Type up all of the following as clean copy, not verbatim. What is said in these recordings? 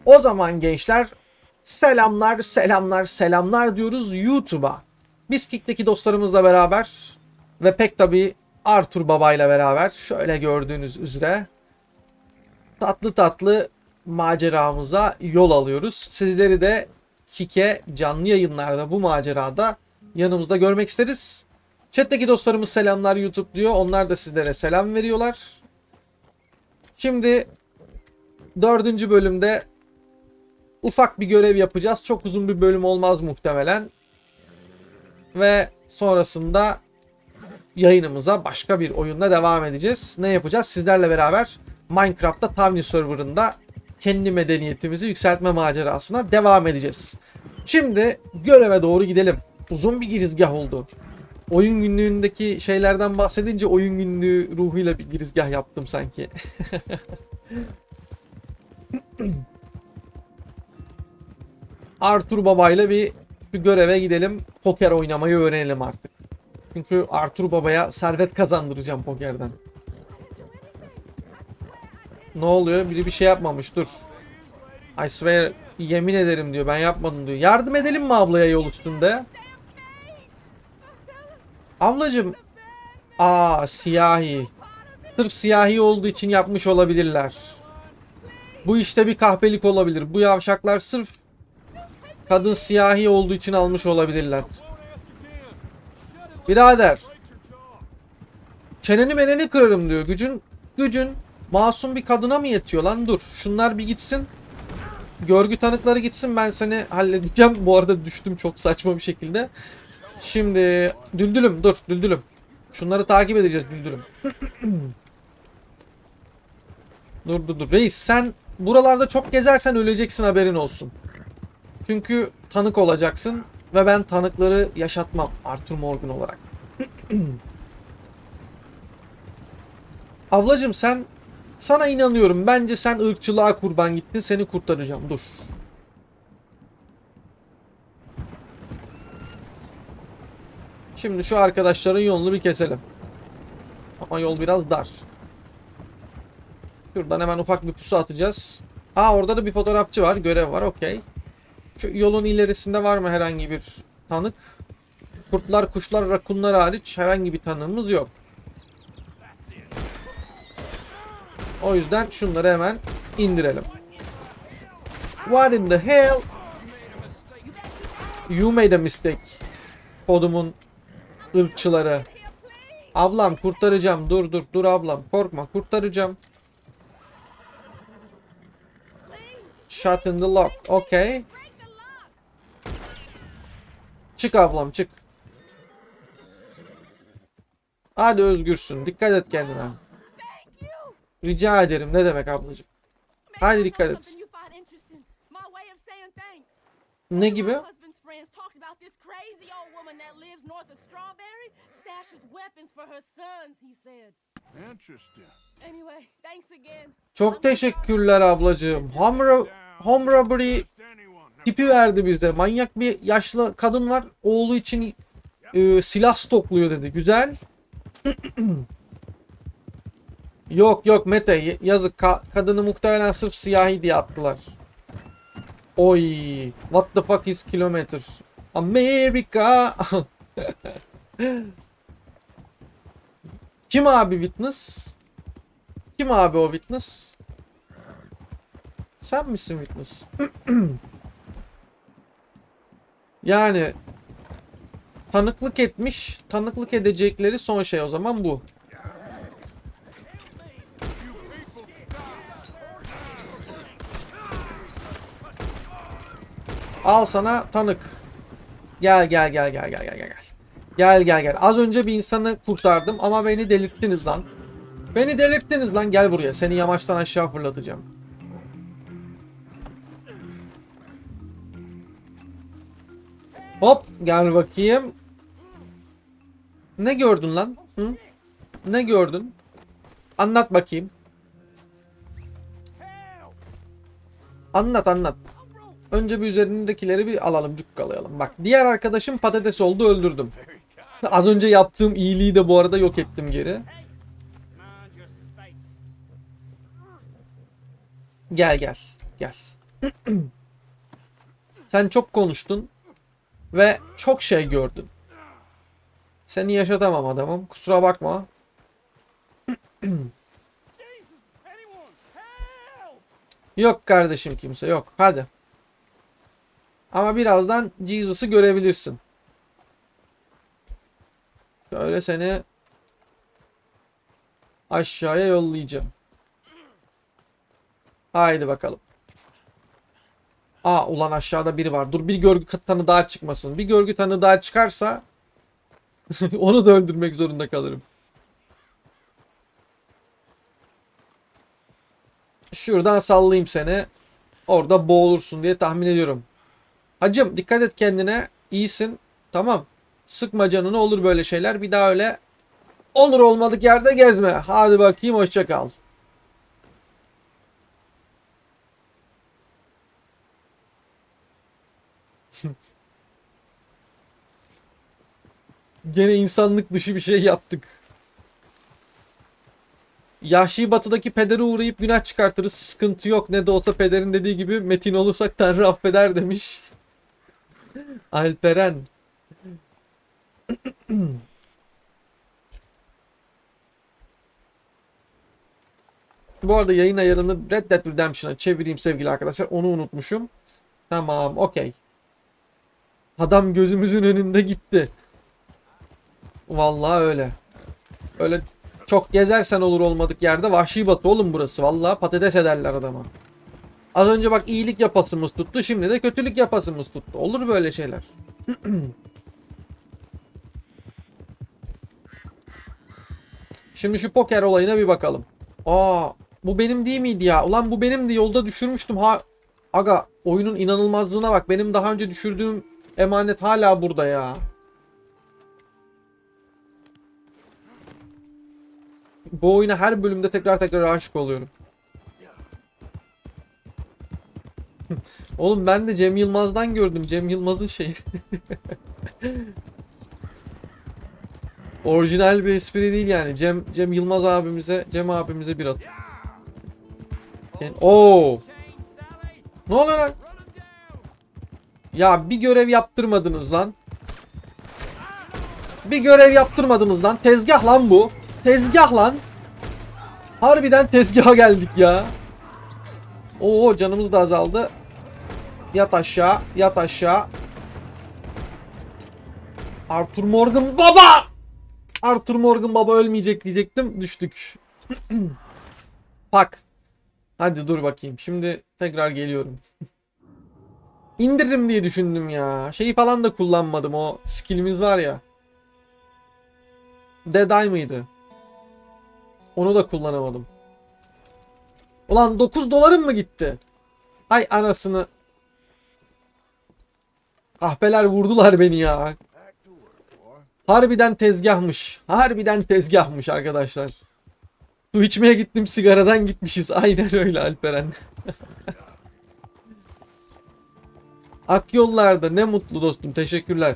O zaman gençler selamlar selamlar selamlar diyoruz YouTube'a. Biz Kick'teki dostlarımızla beraber ve pek tabi Arthur Baba ile beraber şöyle gördüğünüz üzere tatlı tatlı maceramıza yol alıyoruz. Sizleri de Kick'e canlı yayınlarda bu macerada yanımızda görmek isteriz. Chat'teki dostlarımız selamlar YouTube diyor. Onlar da sizlere selam veriyorlar. Şimdi 4. bölümde ufak bir görev yapacağız. Çok uzun bir bölüm olmaz muhtemelen. Ve sonrasında yayınımıza başka bir oyunla devam edeceğiz. Ne yapacağız? Sizlerle beraber Minecraft'ta Tavni serverında kendi medeniyetimizi yükseltme macerasına devam edeceğiz. Şimdi göreve doğru gidelim. Uzun bir girizgah oldu. Oyun günlüğündeki şeylerden bahsedince oyun günlüğü ruhuyla bir girizgah yaptım sanki. Arthur Baba ile bir göreve gidelim. Poker oynamayı öğrenelim artık. Çünkü Arthur Baba'ya servet kazandıracağım pokerden. Ne oluyor? Biri bir şey yapmamış. Dur. I swear, yemin ederim diyor. Ben yapmadım diyor. Yardım edelim mi ablaya yol üstünde? Ablacım. Siyahi. Sırf siyahi olduğu için yapmış olabilirler. Bu işte bir kahpelik olabilir. Bu yavşaklar sırf kadın siyahi olduğu için almış olabilirler. Birader. Çeneni meneni kırarım diyor. Gücün masum bir kadına mı yetiyor lan? Dur. Şunlar bir gitsin. Görgü tanıkları gitsin. Ben seni halledeceğim. Bu arada düştüm çok saçma bir şekilde. Şimdi Düldülüm dur. Düldülüm. Şunları takip edeceğiz Düldülüm. Dur. Reis sen buralarda çok gezersen öleceksin, haberin olsun. Çünkü tanık olacaksın. Ve ben tanıkları yaşatmam Arthur Morgan olarak. Ablacım sana inanıyorum. Bence sen ırkçılığa kurban gittin. Seni kurtaracağım. Dur. Şimdi şu arkadaşların yolunu bir keselim. Ama yol biraz dar. Şuradan hemen ufak bir pusu atacağız. Orada da bir fotoğrafçı var. Görev var. Okey. Şu yolun ilerisinde var mı herhangi bir tanık? Kurtlar, kuşlar, rakunlar hariç herhangi bir tanığımız yok. O yüzden şunları hemen indirelim. What in the hell? You made a mistake. Kodumun ırkçıları. Ablam kurtaracağım. Dur ablam. Korkma, kurtaracağım. Shut in the lock. Okay. Çık ablam, çık. Hadi özgürsün. Dikkat et kendine. Rica ederim. Ne demek ablacığım? Hadi dikkat et. Ne gibi? Çok teşekkürler ablacığım. Home robbery tipi verdi bize. Manyak bir yaşlı kadın var. Oğlu için silah stokluyor dedi. Güzel. Yok Mete, yazık. Kadını muhtemelen sırf siyahi diye attılar. Oy. What the fuck is kilometer? Amerika. Kim abi witness? Kim abi o witness? Sen misin witness? Yani tanıklık etmiş. Tanıklık edecekleri son şey o zaman bu. Al sana tanık. Gel. Gel. Az önce bir insanı kurtardım ama beni delirttiniz lan. Gel buraya. Seni yamaçtan aşağı fırlatacağım. Hop, gel bakayım. Ne gördün lan? Hı? Ne gördün? Anlat bakayım. Anlat. Önce bir üzerindekileri bir alalım, cukkalayalım. Bak, diğer arkadaşım patates oldu, öldürdüm. Az önce yaptığım iyiliği de bu arada yok ettim geri. Gel. Sen çok konuştun ve çok şey gördün. Seni yaşatamam adamım. Kusura bakma. Yok kardeşim, kimse yok. Hadi. Ama birazdan Jesus'ı görebilirsin. Şöyle seni aşağıya yollayacağım. Haydi bakalım. Aa, ulan aşağıda biri var. Dur, bir görgü tanı daha çıkmasın. Bir görgü tanı daha çıkarsa onu da öldürmek zorunda kalırım. Şuradan sallayayım seni. Orada boğulursun diye tahmin ediyorum. Hacım dikkat et kendine. İyisin. Tamam. Sıkma canını, olur böyle şeyler. Bir daha öyle olur olmadık yerde gezme. Hadi bakayım, hoşça kal. Gene insanlık dışı bir şey yaptık. Yahşi Batı'daki pedere uğrayıp günah çıkartırız. Sıkıntı yok. Ne de olsa pederin dediği gibi metin olursak Tanrı affeder demiş. Alperen. Bu arada yayın ayarını Red Dead Redemption'a çevireyim sevgili arkadaşlar. Onu unutmuşum. Tamam, okey. Adam gözümüzün önünde gitti. Vallahi öyle. Öyle çok gezersen olur olmadık yerde. Vahşi Batı oğlum burası. Vallahi patates ederler adama. Az önce bak iyilik yapasımız tuttu. Şimdi de kötülük yapasımız tuttu. Olur böyle şeyler. Şimdi şu poker olayına bir bakalım. Aa, bu benim değil miydi ya? Ulan bu benimdi. Yolda düşürmüştüm. Aga, oyunun inanılmazlığına bak. Benim daha önce düşürdüğüm emanet hala burada ya. Bu oyuna her bölümde tekrar tekrar aşık oluyorum. Oğlum ben de Cem Yılmaz'dan gördüm. Cem Yılmaz'ın şeyi. Orijinal bir espri değil yani. Cem Yılmaz abimize, Cem abimize bir at. Oo. Ne oluyor lan? Ya bir görev yaptırmadınız lan. Bir görev yaptırmadınız lan. Tezgah lan bu. Tezgah lan. Harbiden tezgaha geldik ya. Oo, canımız da azaldı. Yat aşağı, yat aşağı. Arthur Morgan baba! Arthur Morgan baba ölmeyecek diyecektim. Düştük. Pak. Hadi dur bakayım. Şimdi tekrar geliyorum. İndiririm diye düşündüm ya. Şeyi falan da kullanmadım. O skillimiz var ya. Dead Eye mıydı? Onu da kullanamadım. Ulan 9 dolarım mı gitti? Hay anasını. Kahpeler vurdular beni ya. Harbiden tezgahmış. Harbiden tezgahmış arkadaşlar. Su içmeye gittim, sigaradan gitmişiz. Aynen öyle Alperen. Ak yollarda, ne mutlu dostum. Teşekkürler.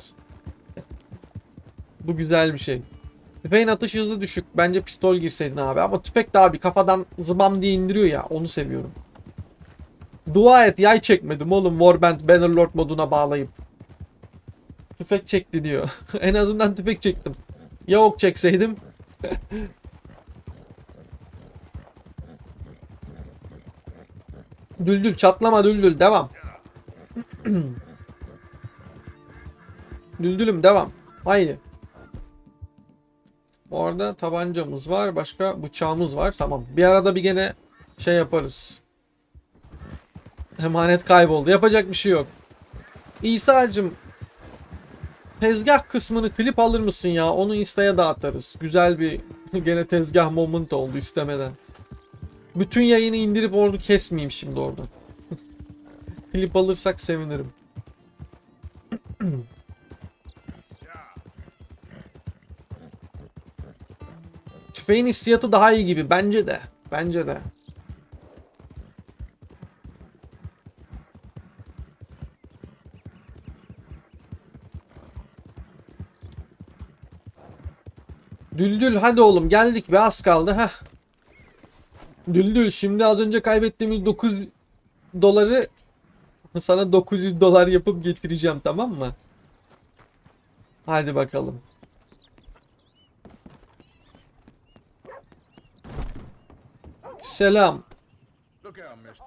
Bu güzel bir şey. Tüfeğin atış hızı düşük. Bence pistol girseydin abi. Ama tüfek de abi kafadan zıbam diye indiriyor ya. Onu seviyorum. Dua et yay çekmedim oğlum. Warband Bannerlord moduna bağlayıp. Tüfek çekti diyor. En azından tüfek çektim. Ya ok çekseydim. Düldül çatlama, düldül devam. Düldülüm devam. Haydi. Bu arada tabancamız var. Başka bıçağımız var. Tamam. Bir arada bir gene şey yaparız. Emanet kayboldu. Yapacak bir şey yok. İsa'cığım, tezgah kısmını klip alır mısın ya? Onu Insta'ya da atarız. Güzel bir gene tezgah moment oldu istemeden. Bütün yayını indirip orada kesmeyeyim şimdi orada. Klip alırsak sevinirim. Tüfeğin hissiyatı daha iyi gibi. Bence de. Bence de. Düldül hadi oğlum, geldik be, az kaldı. Heh. Düldül şimdi az önce kaybettiğimiz 9 doları Sana 900 dolar yapıp getireceğim, tamam mı? Hadi bakalım. Selam. Look out, mister.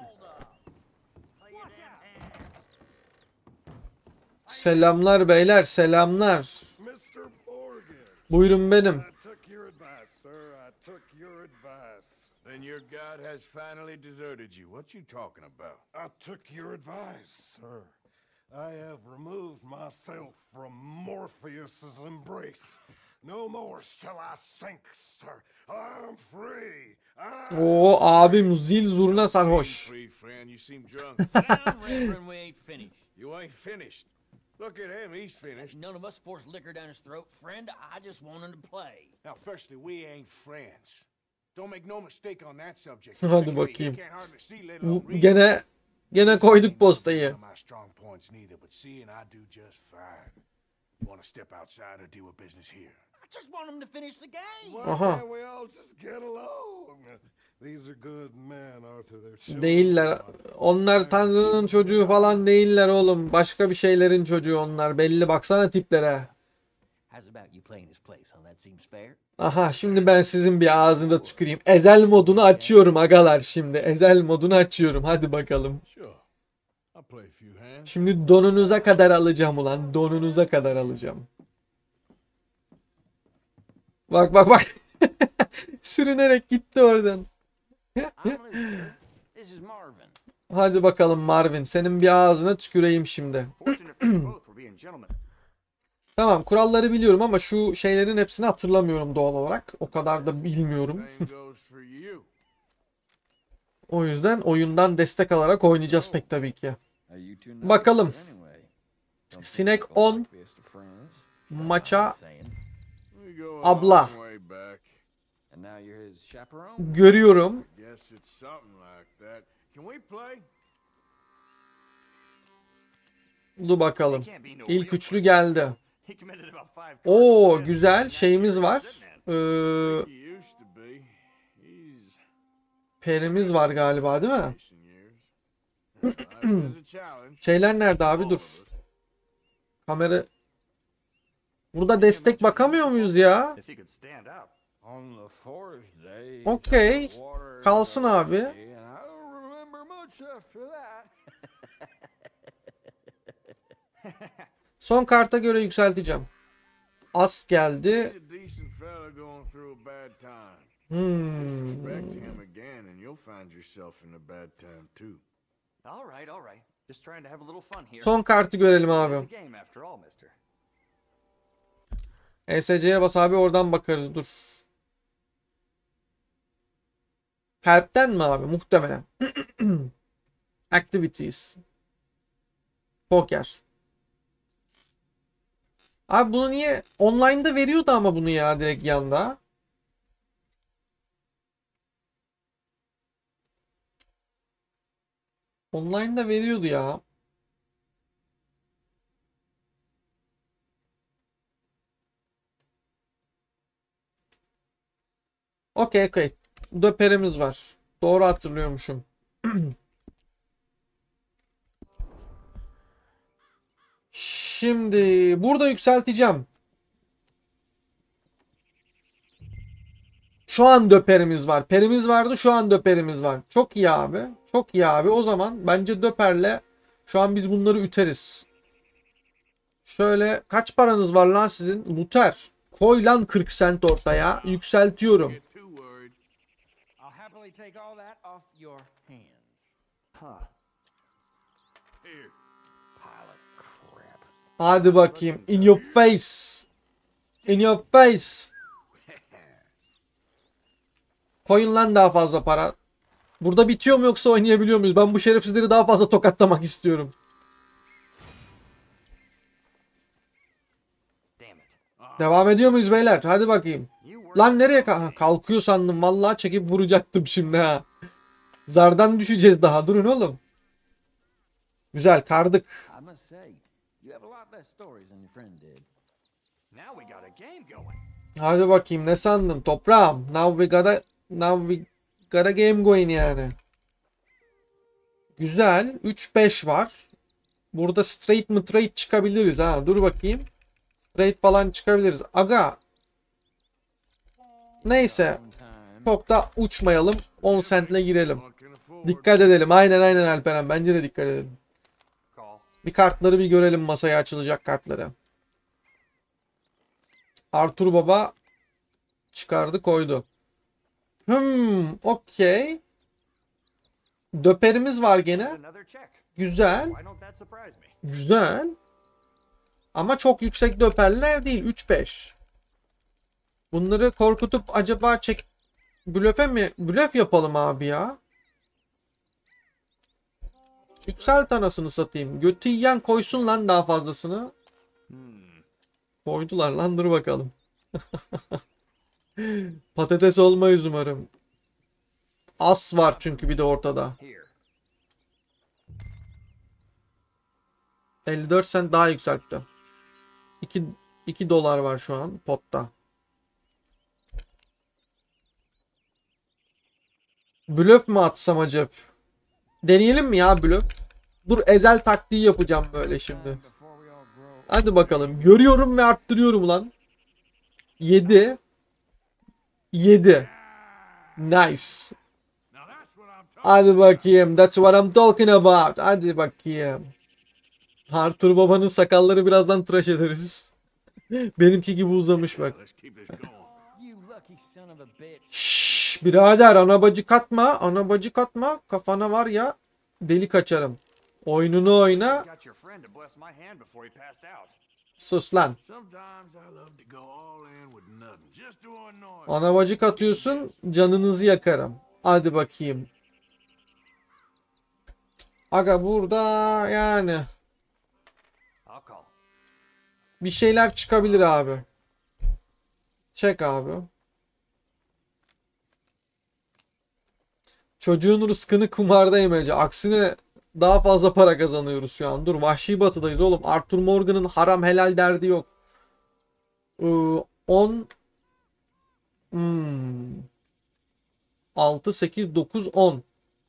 Selamlar beyler, selamlar. Mr. Morgan, Buyurun benim. I took your advice, sir. I took your advice. Then your god has finally deserted you. What you talking about? I took your advice, sir. I have removed myself from Morpheus's embrace. No more shall I sink, sir. I am free. Oo abim zil zurna sarhoş. Free friend, you seem drunk. Down, Reverend, we ain't finished. You ain't finished. Look at him, he's finished. None of us forced liquor down his throat. Friend, I just want him to play. Now, firstly, we ain't friends. Don't make no mistake on that subject. Hadi Secondly, bakayım. he can't hardly see, let alone read. Gene koyduk postayı. One of my strong points neither, but seeing I do just fine. You want to step outside or deal with business here? I just want him to finish the game. Why Aha. can't we all just get along? These are good men, Arthur. They're showing Değiller. Onlar Tanrı'nın çocuğu falan değiller oğlum. Başka bir şeylerin çocuğu onlar. Belli, baksana tiplere. How's about you playing his place, huh? That seems fair. Aha, şimdi ben sizin bir ağzına tüküreyim. Ezel modunu açıyorum agalar şimdi. Ezel modunu açıyorum. Hadi bakalım. Sure. I'll play a few hands. Şimdi donunuza kadar alacağım ulan. Donunuza kadar alacağım. Bak bak bak. Sürünerek gitti oradan. I'm Luther. This is Marvin. Hadi bakalım Marvin. Senin bir ağzına tüküreyim şimdi. Fortunate for you both for being gentlemen. Tamam, kuralları biliyorum ama şu şeylerin hepsini hatırlamıyorum doğal olarak. O kadar da bilmiyorum. Same goes for you. O yüzden oyundan destek alarak oynayacağız pek tabii ki. Bakalım. Sinek 10. Maça We go Abla. a long way back. görüyorum. Guess it's something like that. Can we play? Dur bakalım. Can't be no İlk real üçlü geldi. He committed about 5 Oo güzel şeyimiz var. He used to be. He's Perimiz var galiba değil mi? recent years. There's a challenge. Şeyler nerede abi, dur. Kamera. Burada destek bakamıyor muyuz ya? If he could stand up. Okey. Kalsın abi. Son karta göre yükselteceğim. As geldi. He's a decent fella going through a bad time. Disrespect him again and you'll find yourself in a bad time too. All right, all right. Just trying to have a little fun here. Son kartı görelim It's abi. a game after all, mister. ESC'ye bas abi, oradan bakarız, dur. Help'ten mi abi? Muhtemelen. Activities. Poker. Abi bunu niye online'da veriyordu ama bunu ya direkt yanda. Online'da veriyordu ya. Okey okey. Döperimiz var. Doğru hatırlıyormuşum. Şimdi burada yükselteceğim. Şu an döperimiz var. Perimiz vardı, şu an döperimiz var. Çok iyi abi. Çok iyi abi. O zaman bence döperle şu an biz bunları üteriz. Şöyle kaç paranız var lan sizin? Luther. Koy lan 40 sent ortaya. Yükseltiyorum. Get too worried. I'll happily take all that off your hands. Here. Pile of crap. Hadi bakayım. In your face. In your face. Koyun lan daha fazla para. Burada bitiyor mu yoksa oynayabiliyor muyuz? Ben bu şerefsizleri daha fazla tokatlamak istiyorum. Damn it. Devam ediyor muyuz beyler? Hadi bakayım. You were Lan nereye kalkıyor sandım. Vallahi çekip vuracaktım şimdi ha. Zardan düşeceğiz daha. Durun oğlum. Güzel kardık. I must say, you have a lot less stories than your friend did. Now we got a game going. Hadi bakayım ne sandın toprağım. Now we got a game going yani. Güzel. 3-5 var. Burada straight mı trade çıkabiliriz ha. Dur bakayım. Straight falan çıkabiliriz. Aga. Neyse. Çok da uçmayalım. 10 centle girelim. I can afford Dikkat edelim. Aynen Alperen. Bence de dikkat edelim. Call. Bir kartları bir görelim. Masaya açılacak kartları. Artur Baba çıkardı koydu. Okey. Döperimiz var gene. Another check. Güzel. Why don't that surprise me? Güzel. Ama çok yüksek döperler değil. 3-5. Bunları korkutup acaba blöfe mi? Blöf yapalım abi ya. Yükselt anasını satayım. Götü yiyen koysun lan daha fazlasını. Koydular lan, dur bakalım. Patates olmayız umarım. As var çünkü bir de ortada. Here. 54 cent daha yükseltti. 2 dolar var şu an potta. Blöf mü atsam acaba? Deneyelim mi ya blöf? Dur, ezel taktiği yapacağım böyle şimdi. Hadi bakalım. Görüyorum ve arttırıyorum lan. 7. 7. Nice. Now that's what I'm talking Hadi bakayım. That's what I'm talking about. Hadi bakayım. Artur Baba'nın sakalları birazdan tıraş ederiz. Benimki gibi uzamış bak. Let's keep this going. You lucky son of a bitch. Şşş, birader anabacı katma. Anabacı katma. Kafana var ya delik açarım. Oyununu oyna. Got your friend to bless my hand before he passed out. Sus lan. Sometimes I love to go all in with nothing, just to annoy. Anabacı katıyorsun, canınızı yakarım. Hadi bakayım. Aga burada yani I'll call. bir şeyler çıkabilir abi. Çek abi. Çocuğun rızkını kumarda yemece. Aksine daha fazla para kazanıyoruz şu an. Dur, Vahşi Batı'dayız oğlum. Arthur Morgan'ın haram helal derdi yok. 10 6 8 9 10.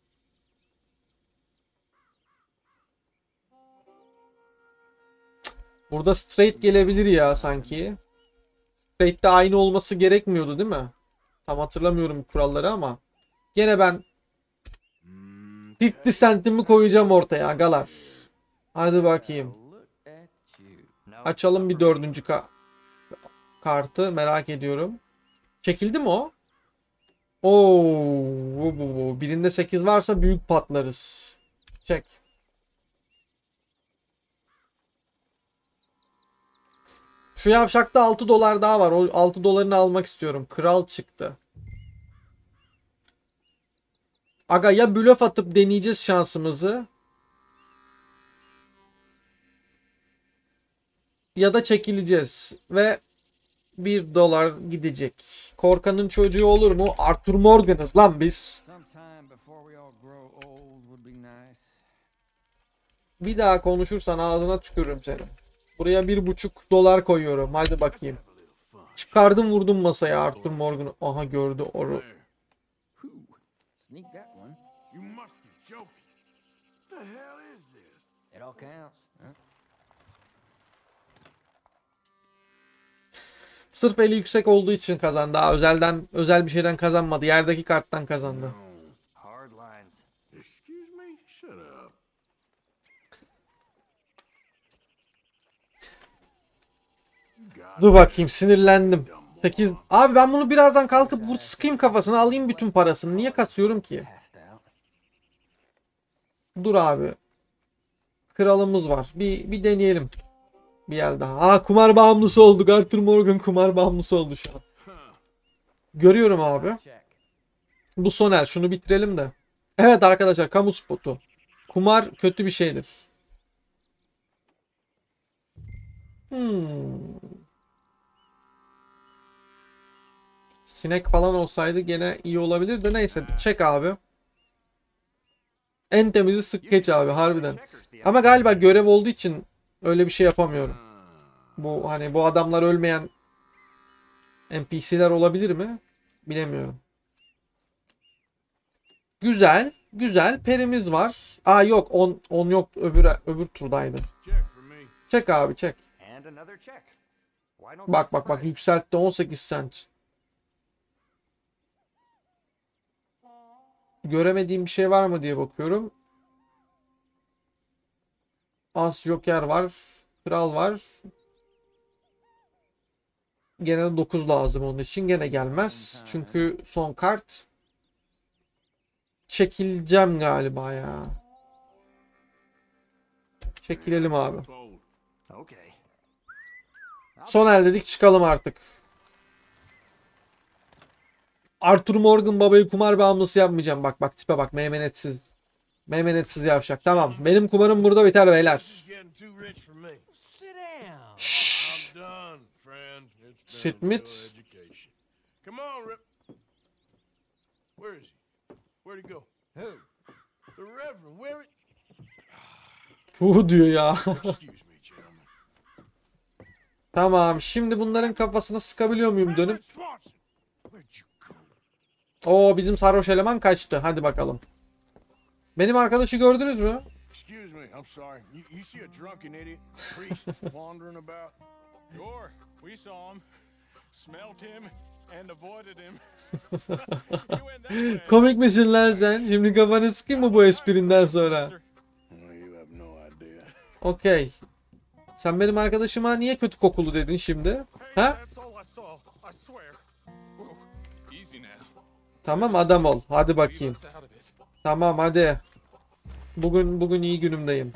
Burada straight gelebilir ya sanki. Straight'te aynı olması gerekmiyordu değil mi? Tam hatırlamıyorum kuralları ama. Gene ben 50 centimi koyacağım ortaya agalar. Hadi bakayım. Look at you. No. Açalım bir dördüncü kartı. Merak ediyorum. Çekildi mi o? Oo, birinde 8 varsa büyük patlarız. Çek. Şu yavşakta 6 dolar daha var. O 6 dolarını almak istiyorum. Kral çıktı. Aga ya blöf atıp deneyeceğiz şansımızı. Ya da çekileceğiz. Ve 1 dolar gidecek. Korkanın çocuğu olur mu? Arthur Morgan'ız lan biz. Sometime before we all grow old would be nice. Bir daha konuşursan ağzına tükürürüm seni. Buraya 1,5 dolar koyuyorum. Hadi bakayım. Çıkardım vurdum masaya Arthur Morgan'ı. Aha gördü oru. There. Sneak that one. You must be joking. The hell is this? It all counts. Huh? Sırf eli yüksek olduğu için kazandı. Daha özel bir şeyden kazanmadı. Yerdeki karttan kazandı. Hard lines. Excuse me? Shut up. Dur bakayım, sinirlendim. 8. Abi ben bunu birazdan kalkıp sıkayım kafasına, alayım bütün parasını. Niye kasıyorum ki? Passed out. Dur abi. Kralımız var. Bir deneyelim. Bir el daha. Aa, kumar bağımlısı olduk. Arthur Morgan kumar bağımlısı oldu şu an. Görüyorum abi. Check. Bu son el. Şunu bitirelim de. Evet arkadaşlar, kamu spotu. Kumar kötü bir şeydir. Sinek falan olsaydı gene iyi olabilir de neyse. Çek abi. En temizi sık geç abi harbiden. Ama galiba görev olduğu için öyle bir şey yapamıyorum. Bu hani bu adamlar ölmeyen NPC'ler olabilir mi? Bilemiyorum. Güzel. Güzel. Perimiz var. Aa yok 10 yok, öbür turdaydı. Check for me. Çek abi çek. And another check. Why don't Bak that's bak bak right? yükseltti 18 cent. Göremediğim bir şey var mı diye bakıyorum. As Joker var. Kral var. Gene de 9 lazım onun için. Gene gelmez. Çünkü son kart. Çekileceğim galiba ya. Çekilelim abi. Fold. Okay. Son el dedik, çıkalım artık. Arthur Morgan babayı kumar bağımlısı yapmayacağım. Bak bak tipe bak, meymenetsiz. Meymenetsiz yapacak. Tamam. Benim kumarım burada biter beyler. This is getting too rich for me. Sit down. I'm done, friend. It's been Sit a mit. real education. Come on, Rip. Where is he? Where'd he go? Who? The Reverend. Where? Puh diyor ya. Excuse me, gentlemen. Tamam. Şimdi bunların kafasına sıkabiliyor muyum dönüp? Reverend Swanson. Where'd you go? Oo, bizim sarhoş eleman kaçtı. Hadi bakalım. Benim arkadaşı gördünüz mü? Excuse me, I'm sorry. You see a drunken idiot priest wandering about? Sure, we saw him, smelled him, and avoided him. You went that way. Komik misin lan sen? Şimdi kafanı sıkayım mı bu esprinden sonra? Well, you have no idea. Okey. Sen benim arkadaşıma niye kötü kokulu dedin şimdi? Hey, Ha? that's all I saw, I swear. Whoa, easy now. Tamam adam ol. Hadi Leave bakayım. us out of it. Tamam hadi. Bugün iyi günümdeyim.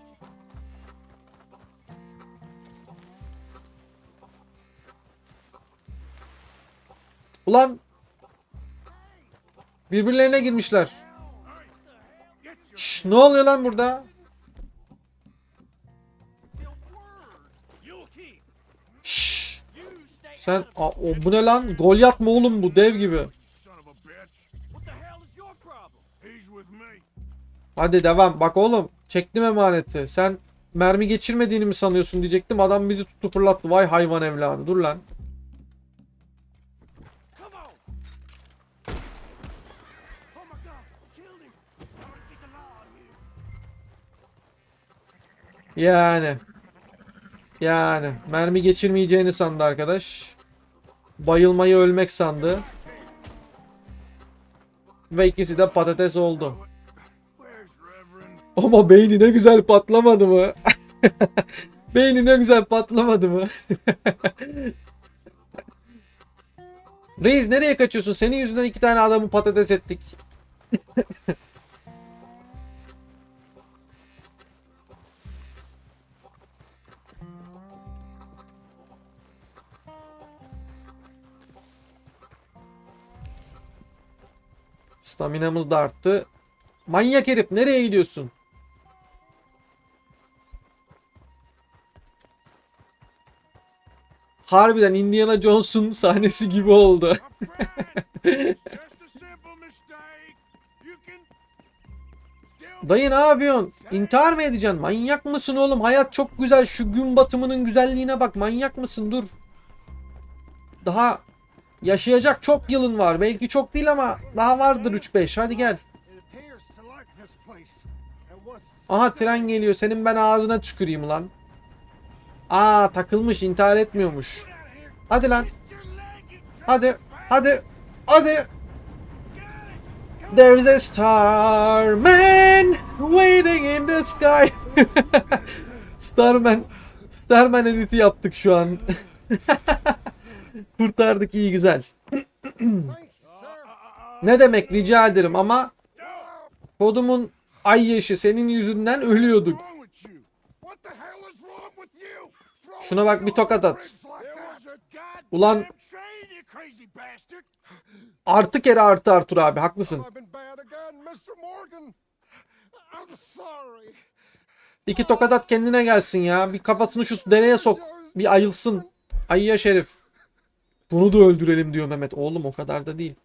Ulan birbirlerine girmişler. Şş, ne oluyor lan burada? Şş. Sen bu ne lan? Goliath mı oğlum bu? Dev gibi. Son of a bitch. What the hell is your problem? He's with me. Hadi devam. Bak oğlum, çektim emaneti. Sen mermi geçirmediğini mi sanıyorsun diyecektim. Adam bizi tuttu fırlattı. Vay hayvan evladı. Dur lan. Come on. Oh my God, killed him. I'm gonna get the law on you. Yani mermi geçirmeyeceğini sandı arkadaş. Bayılmayı ölmek sandı. Ve ikisi de patates oldu. Where's Reverend? Ama beyni ne güzel patlamadı mı? Beyni ne güzel patlamadı mı? Reis nereye kaçıyorsun? Senin yüzünden 2 tane adamı patates ettik. Staminamız da arttı. Manyak herif, nereye gidiyorsun? Harbiden Indiana Jones'un sahnesi gibi oldu. It's just a simple mistake. You can still Dayı ne yapıyorsun? İntihar mı edeceksin? Manyak mısın oğlum? Hayat çok güzel. Şu gün batımının güzelliğine bak. Manyak mısın? Dur. Daha yaşayacak çok yılın var. Belki çok değil ama daha vardır 3-5. Hadi gel. It appears to like this place. And once Aha tren geliyor. Senin ben ağzına tüküreyim lan. Aa takılmış. İntihar etmiyormuş. Hadi lan. Hadi. Hadi. Hadi. There's a starman waiting in the sky. Starman editi yaptık şu an. Kurtardık, iyi güzel. Ne demek, rica ederim ama kodumun ay yaşı senin yüzünden ölüyorduk. wrong with you? what the hell is wrong with you? Throwing Şuna bak, bir tokat at. words like There that. was a goddamn Ulan train, you crazy bastard. artı kere artı Artur abi, haklısın. I've been bad again, Mr. Morgan. I'm sorry. 2 tokat at kendine gelsin ya. Bir kafasını şu dereye sok. Bir ayılsın. Ayya şerif. Bunu da öldürelim diyor Mehmet. Oğlum o kadar da değil.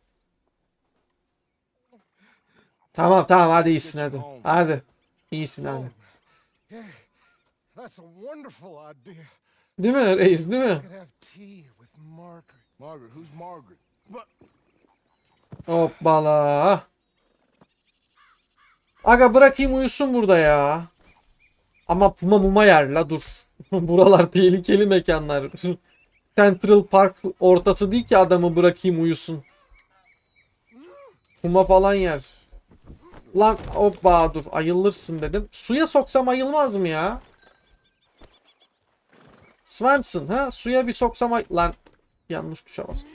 Tamam hadi iyisin hadi. Hadi. İyisin hadi. That's a wonderful idea. Değil mi reis, değil mi? I could have tea with Margaret. Margaret, who's Margaret? But Hoppala. Aga bırakayım uyusun burada ya. Ama puma muma yer la dur. Buralar tehlikeli mekanlar. Central Park ortası değil ki adamı bırakayım uyusun. Puma falan yer. Lan hoppa dur ayılırsın dedim. Suya soksam ayılmaz mı ya? Swenson ha suya bir soksam lan yanlış tuşa bastım.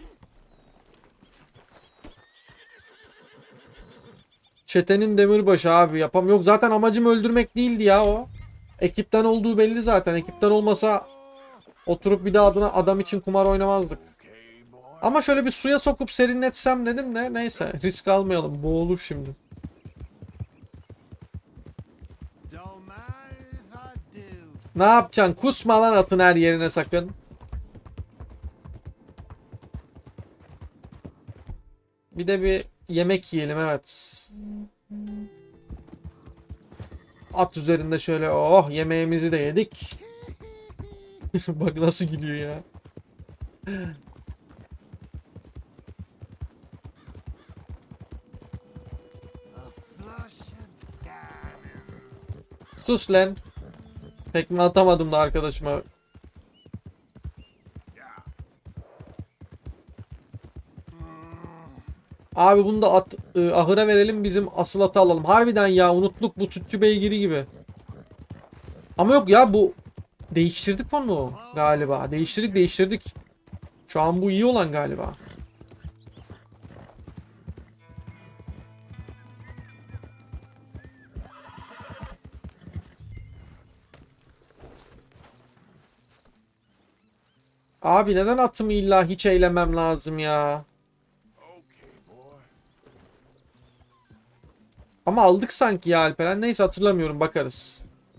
Çetenin demirbaşı abi yapam. Yok zaten amacım öldürmek değildi ya o. Ekipten olduğu belli zaten. Ekipten olmasa oturup bir daha adına adam için kumar oynamazdık. Ama şöyle bir suya sokup serinletsem dedim de neyse risk almayalım. Boğulur şimdi. Ne yapacaksın? Kusma lan atın her yerine sakın. Bir de bir yemek yiyelim evet. At üzerinde şöyle oh yemeğimizi de yedik. Bak nasıl gülüyor ya. Sus lan. Tekme atamadım da arkadaşıma. Abi bunu da at ahıra verelim bizim asıl atı alalım. Harbiden ya unuttuk bu sütçü beygiri gibi. Ama yok ya bu değiştirdik onu galiba. Değiştirdik. Şu an bu iyi olan galiba. Abi neden atımı illa hiç eylemem lazım ya? Ama aldık sanki ya Alperen. Neyse hatırlamıyorum bakarız.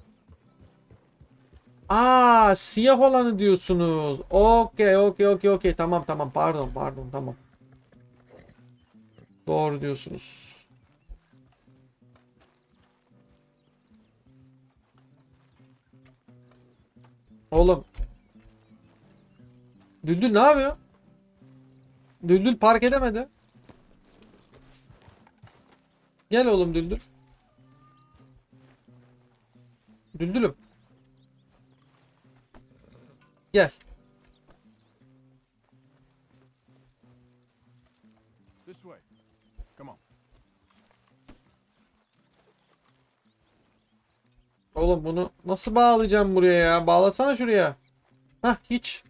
Aa siyah olanı diyorsunuz. Okey. Tamam. Pardon tamam. Doğru diyorsunuz. Oğlum. Düldül ne yapıyor? Düldül park edemedi. Gel oğlum Düldül. Düldülüm. Gel. This way. Come on. Oğlum bunu nasıl bağlayacağım buraya ya? Bağlasana şuraya. Hah hiç.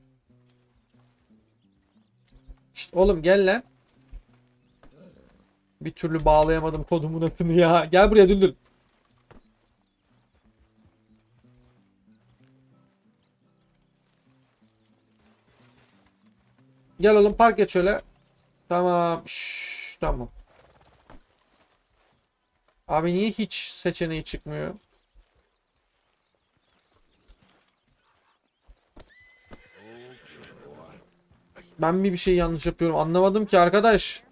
İşte oğlum gel lan. Bir türlü bağlayamadım kodumun atını ya. Gel buraya Düldül. Gel oğlum park et şöyle. Tamam. Şşş, tamam. Abi niye hiç seçeneği çıkmıyor? Ben mi bir şey yanlış yapıyorum? Anlamadım ki arkadaş.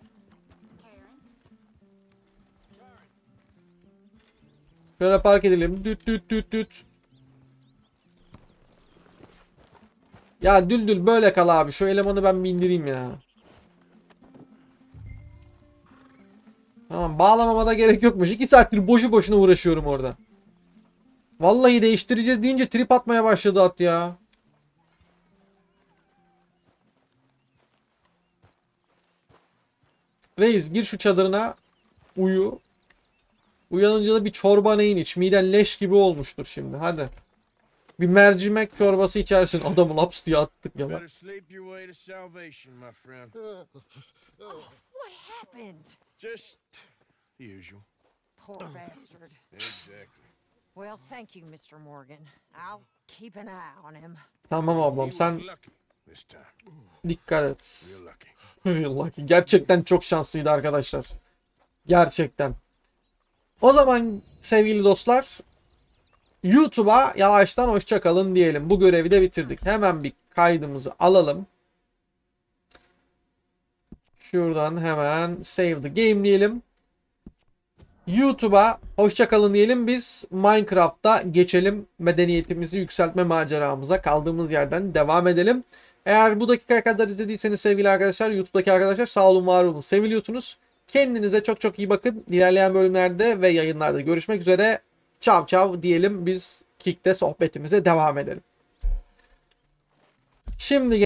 Şöyle park edelim. Düt. Ya Düldül böyle kal abi. Şu elemanı ben bir indireyim ya. Tamam bağlamama da gerek yokmuş. 2 saattir boşu boşuna uğraşıyorum orada. Vallahi değiştireceğiz deyince trip atmaya başladı at ya. Reis gir şu çadırına. Uyu. Uyanınca da bir çorba neyin iç. Miden leş gibi olmuştur şimdi. Hadi. Bir mercimek çorbası içersin. Adamı laps diye attık ya. Better sleep your way to salvation, my friend. What happened? Just the usual. Poor bastard. Exactly. Well, thank you, Mr. Morgan. I'll keep an eye on him. Tamam He ablam was sen lucky this time. dikkat et. Real lucky. Lucky. Gerçekten çok şanslıydı arkadaşlar. Gerçekten. O zaman sevgili dostlar YouTube'a yavaştan hoşça kalın diyelim. Bu görevi de bitirdik. Hemen bir kaydımızı alalım. Şuradan hemen save the game diyelim. YouTube'a hoşça kalın diyelim. Biz Minecraft'ta geçelim. Medeniyetimizi yükseltme maceramıza kaldığımız yerden devam edelim. Eğer bu dakikaya kadar izlediyseniz sevgili arkadaşlar, YouTube'daki arkadaşlar sağ olun var olun. Seviliyorsunuz. Kendinize çok çok iyi bakın. İlerleyen bölümlerde ve yayınlarda görüşmek üzere. Çav çav diyelim, biz Kick'te sohbetimize devam edelim. Şimdi